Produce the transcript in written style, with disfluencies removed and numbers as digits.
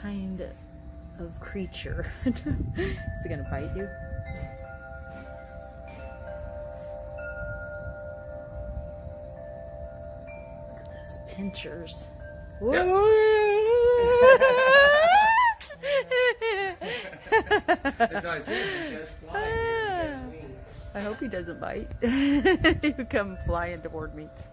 kind of creature. Is he gonna bite you? Look at those pinchers. Yep. That's what I said. He does fly. I hope he doesn't bite. You come flying toward me.